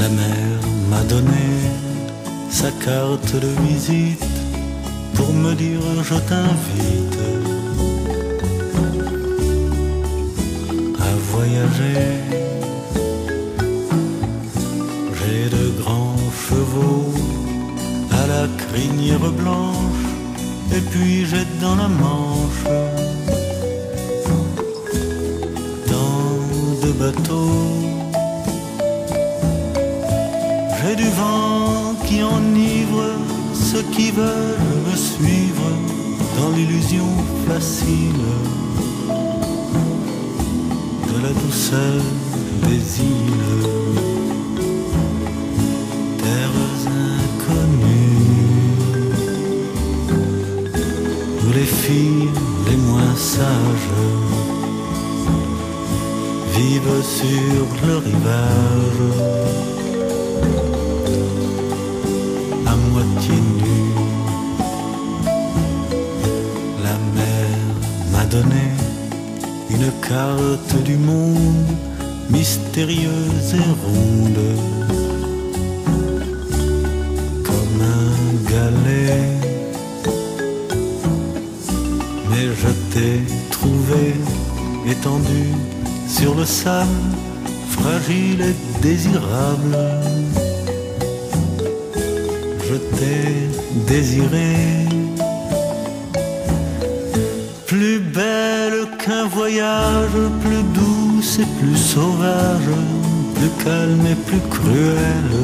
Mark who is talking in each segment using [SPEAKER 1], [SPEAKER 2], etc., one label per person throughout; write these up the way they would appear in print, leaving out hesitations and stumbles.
[SPEAKER 1] La mer m'a donné sa carte de visite pour me dire je t'invite à voyager. J'ai de grands chevaux à la crinière blanche, et puis j'ai dans la Manche tant de bateaux. J'ai du vent qui enivre ceux qui veulent me suivre dans l'illusion facile de la douceur des îles, terres inconnues, où les filles les moins sages vivent sur le rivage à moitié nus. La mer m'a donné une carte du monde mystérieuse et ronde, comme un galet. Mais je t'ai trouvé étendu sur le sable, fragile et désirable. Je t'ai désiré, plus belle qu'un voyage, plus douce et plus sauvage, plus calme et plus cruelle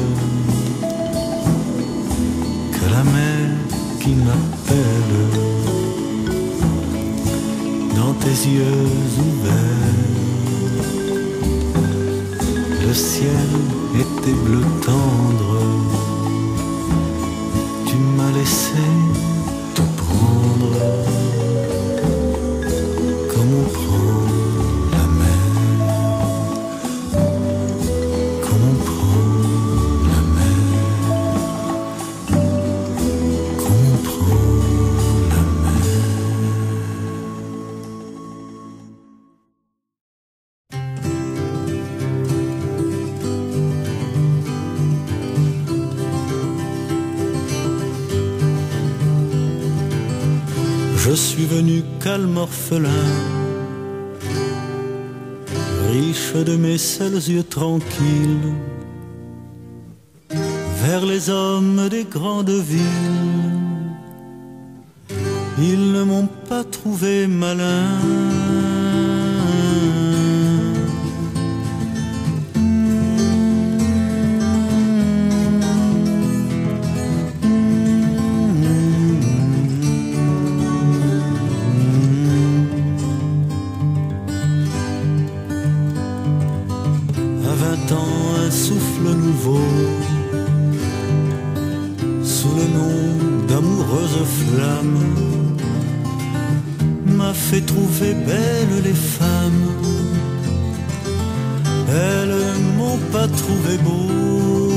[SPEAKER 1] que la mer qui m'appelle dans tes yeux ouverts. Le ciel était bleu tendre, tu m'as laissé tout prendre, comme on prend la mer, comme on prend la mer, comme on prend la mer. Je suis venu calme orphelin, riche de mes seuls yeux tranquilles, vers les hommes des grandes villes. Ils ne m'ont pas trouvé malin, un souffle nouveau, sous le nom d'amoureuses flammes, m'a fait trouver belles les femmes. Elles m'ont pas trouvé beau,